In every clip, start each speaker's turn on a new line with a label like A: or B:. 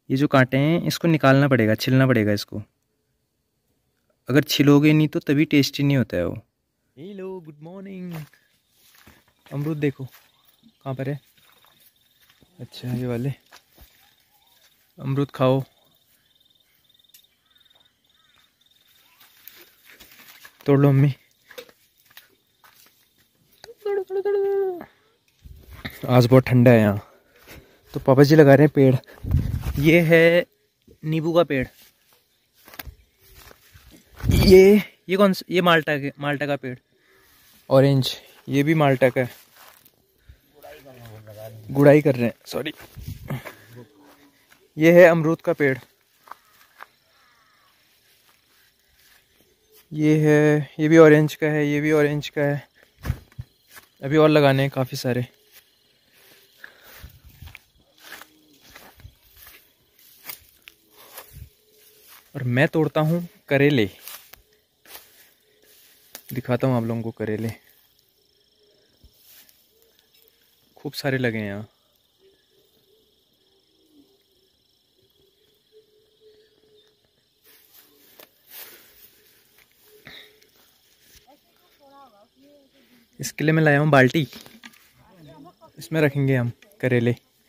A: ये जो कांटे हैं इसको निकालना पड़ेगा, छिलना पड़ेगा इसको। अगर छिलोगे नहीं तो तभी टेस्टी नहीं होता है वो। Hello good morning. अमरूद देखो कहाँ पर है। अच्छा ये वाले अमरूद खाओ। तोड़ लो मम्मी। आज बहुत ठंडा है यहाँ, तो पापा जी लगा रहे हैं पेड़। ये है नींबू का पेड़। ये कौन सा, ये माल्टा का पेड़। ऑरेंज, ये भी माल्टा का है। गुड़ाई कर रहे हैं, सॉरी। ये है अमरूद का पेड़। ये है, ये भी ऑरेंज का है, ये भी ऑरेंज का है। अभी और लगाने हैं काफ़ी सारे। और मैं तोड़ता हूँ करेले। दिखाता हूँ आप लोगों को करेले। खूब सारे लगे हैं यहाँ। इसके लिए मैं लाया हूँ बाल्टी, इसमें रखेंगे हम करेले।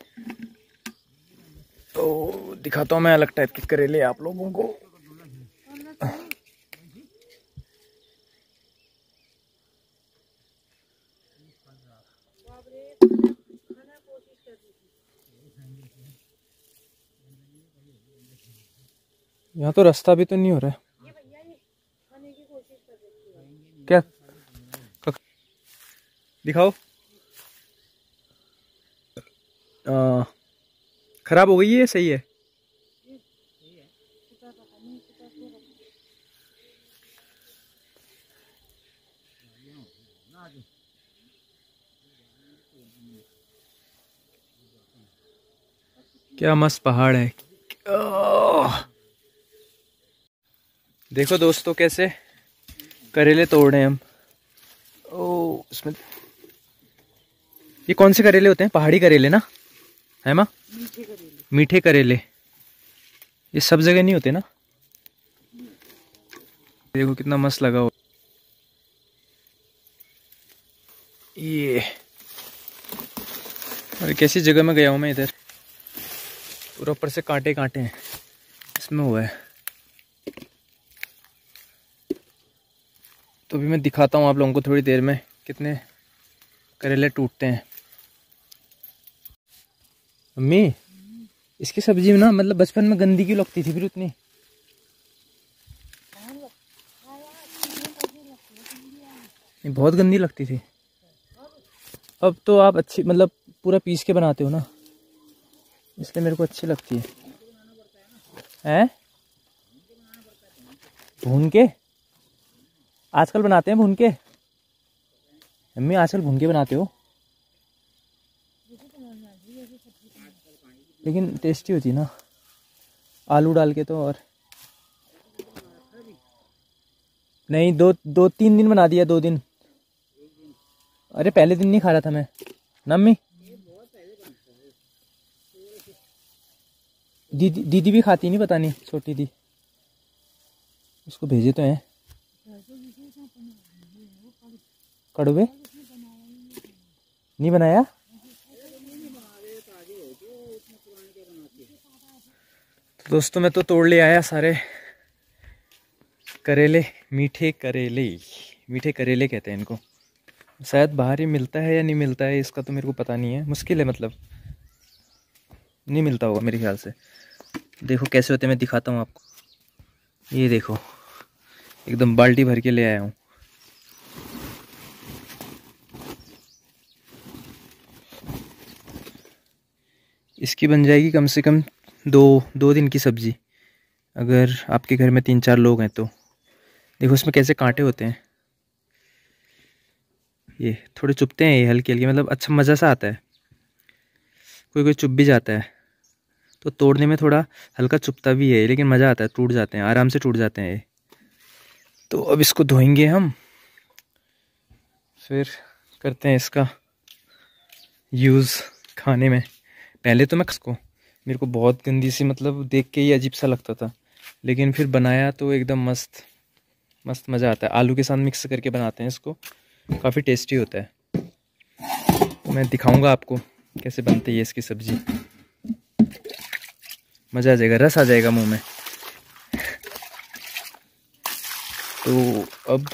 A: तो दिखाता हूँ मैं अलग टाइप के करेले आप लोगों को। यहाँ तो रास्ता भी तो नहीं हो रहा है क्या? दिखाओ। खराब हो गई है, सही है? क्या मस्त पहाड़ है। देखो दोस्तों कैसे करेले तोड़ रहे हैं हम। ओ इसमें ये कौन से करेले होते हैं? पहाड़ी करेले ना, है माँ? मीठे करेले। ये सब जगह नहीं होते ना। देखो कितना मस्त लगा हो ये। अरे कैसी जगह में गया हूँ मैं इधर, पूरा ऊपर से कांटे कांटे हैं इसमें हुआ है। तो अभी मैं दिखाता हूँ आप लोगों को थोड़ी देर में कितने करेले टूटते हैं। मम्मी इसकी सब्जी में ना, मतलब बचपन में गंदी क्यों लगती थी फिर उतनी? ये बहुत गंदी लगती थी। अब तो आप अच्छी, मतलब पूरा पीस के बनाते हो ना, इसलिए मेरे को अच्छी लगती है। हैं? भून के आजकल बनाते हैं, भून के। मम्मी आजकल भून के बनाते हो, लेकिन टेस्टी होती ना आलू डाल के तो। और नहीं, दो तीन दिन बना दिया, 2 दिन। अरे पहले दिन नहीं खा रहा था मैं ना मम्मी। दीदी भी खाती नहीं, पता नहीं, छोटी दी। उसको भेजे तो हैं कड़वे। नहीं बनाया। तो दोस्तों मैं तो तोड़ ले आया सारे करेले। मीठे करेले, मीठे करेले कहते हैं इनको। शायद बाहर ही मिलता है या नहीं मिलता है इसका तो मेरे को पता नहीं है। मुश्किल है, मतलब नहीं मिलता होगा मेरे ख्याल से। देखो कैसे होते हैं, मैं दिखाता हूँ आपको। ये देखो एकदम बाल्टी भर के ले आया हूँ। इसकी बन जाएगी कम से कम दो दिन की सब्जी, अगर आपके घर में 3-4 लोग हैं तो। देखो इसमें कैसे कांटे होते हैं। ये थोड़े चुभते हैं, ये हल्के हल्के, मतलब अच्छा मज़ा सा आता है। कोई कोई चुभ भी जाता है, तो तोड़ने में थोड़ा हल्का चुभता भी है, लेकिन मज़ा आता है। टूट जाते हैं, आराम से टूट जाते हैं ये। तो अब इसको धोएंगे हम, फिर करते हैं इसका यूज़ खाने में। पहले तो मैं इसको मेरे को बहुत गंदी सी, मतलब देख के ही अजीब सा लगता था, लेकिन फिर बनाया तो एकदम मस्त मस्त मज़ा आता है। आलू के साथ मिक्स करके बनाते हैं इसको, काफ़ी टेस्टी होता है। तो मैं दिखाऊंगा आपको कैसे बनती है इसकी सब्ज़ी, मज़ा आ जाएगा, रस आ जाएगा मुंह में। तो अब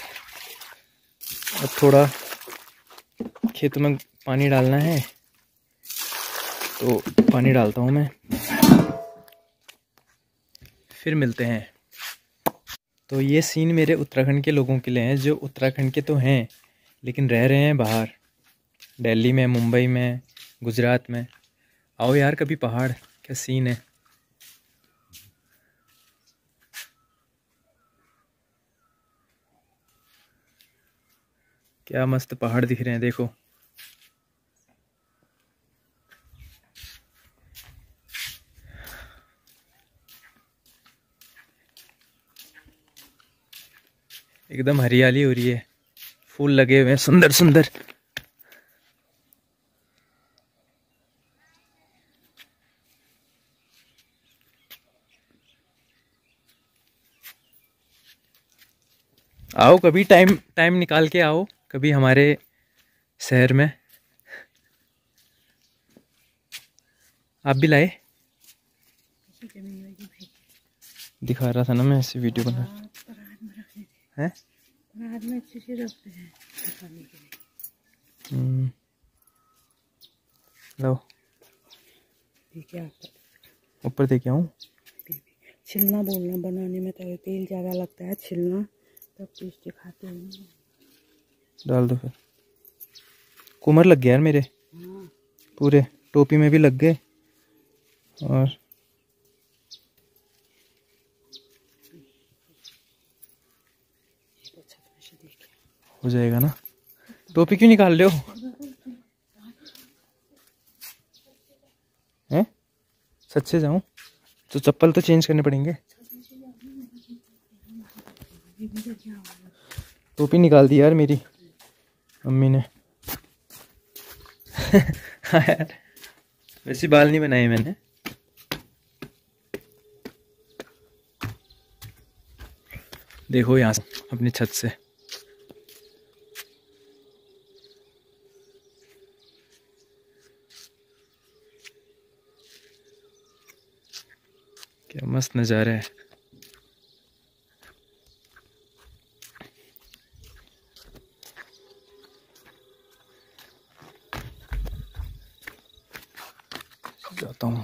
A: थोड़ा खेतों में पानी डालना है, तो पानी डालता हूँ मैं, फिर मिलते हैं। तो ये सीन मेरे उत्तराखंड के लोगों के लिए हैं, जो उत्तराखंड के तो हैं लेकिन रह रहे हैं बाहर, दिल्ली में, मुंबई में, गुजरात में। आओ यार कभी पहाड़, क्या सीन है। क्या मस्त पहाड़ दिख रहे हैं, देखो। एकदम हरियाली हो रही है, फूल लगे हुए हैं सुंदर सुंदर। आओ कभी, टाइम निकाल के आओ कभी हमारे शहर में। आप भी लाए, दिखा रहा था ना मैं, ऐसी वीडियो बना है। लो ऊपर दे के आऊँ।
B: छिलना बोलना, बनाने में तो तेल ज़्यादा लगता है, छिलना तब टेस्टी खाते हैं।
A: डाल दो फिर। कुमर लग गया यार मेरे, पूरे टोपी में भी लग गए, और हो जाएगा ना। टोपी क्यों निकाल रहे हो हैं? सच से जाऊं तो चप्पल तो चेंज करने पड़ेंगे। टोपी निकाल दी यार मेरी मम्मी ने। हाँ यार, वैसे बाल नहीं बनाए मैंने। देखो यहाँ से अपनी छत से, क्या मस्त नज़ारा है। जाता हूँ।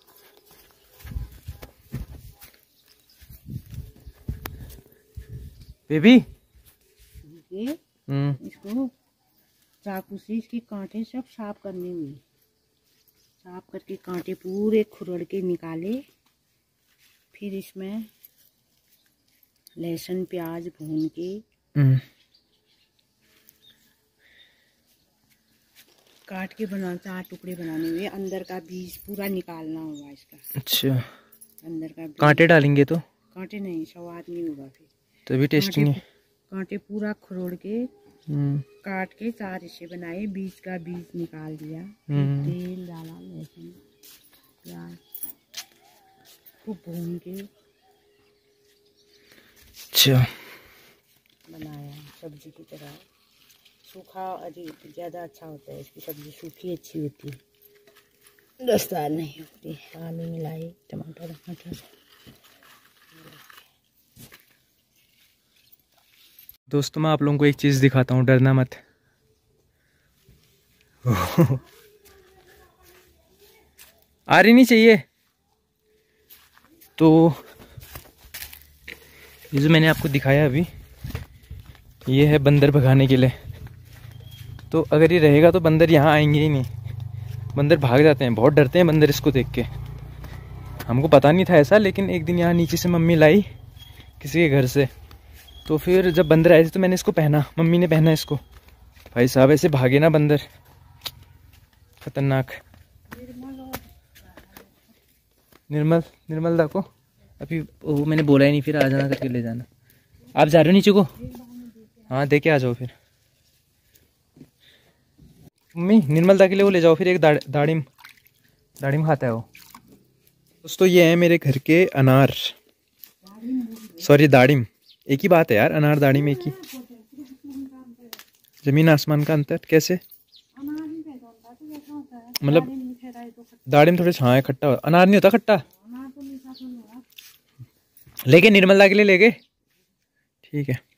A: बेबी
B: इसको चाकू से इसके कांटे सब साफ करने हुए, साफ करके कांटे पूरे खुरड़ के निकाले, फिर इसमें लहसुन प्याज भून के काट के बना, 4 टुकड़े बनाने हुए। अंदर का बीज पूरा निकालना होगा इसका।
A: अच्छा,
B: अंदर का
A: कांटे डालेंगे तो?
B: कांटे नहीं, स्वाद नहीं होगा फिर,
A: तभी टेस्ट नहीं।
B: कांटे पूरा खरोड़ के काट के 4 हिस्से बनाए, बीज का बीज निकाल दिया, तेल डाला, लहसुन प्याज को भून के
A: अच्छा
B: बनाया सब्जी की तरह। सूखा अधिक ज़्यादा अच्छा होता है, इसकी सब्जी सूखी अच्छी होती है, रसदार नहीं होती। आलू मिलाए, टमाटर
A: दोस्तों, मैं आप लोगों को एक चीज़ दिखाता हूँ, डरना मत। आ रही नहीं चाहिए। तो ये जो मैंने आपको दिखाया अभी, ये है बंदर भगाने के लिए। तो अगर ये रहेगा तो बंदर यहाँ आएंगे ही नहीं, बंदर भाग जाते हैं, बहुत डरते हैं बंदर इसको देख के। हमको पता नहीं था ऐसा, लेकिन एक दिन यहाँ नीचे से मम्मी लाई किसी के घर से, तो फिर जब बंदर आए थे तो मैंने इसको पहना, मम्मी ने पहना इसको। भाई साहब ऐसे भागे ना बंदर, खतरनाक। निर्मल दा को अभी वो मैंने बोला ही नहीं, फिर आ जाना करके ले जाना। आप जा रहे हो नीचे को? हाँ, दे के आ जाओ फिर। मम्मी निर्मल दा के लिए वो ले जाओ फिर, एक दाड़िम खाता है वो। दोस्तों ये है मेरे घर के अनार, सॉरी दाड़िम। एक ही बात है यार, अनार दाड़िम एक ही। जमीन आसमान का अंतर। कैसे मतलब? दाड़िम थोड़े हाँ है खट्टा, अनार नहीं होता खट्टा। लेके निर्मला के लिए लेके, ठीक है।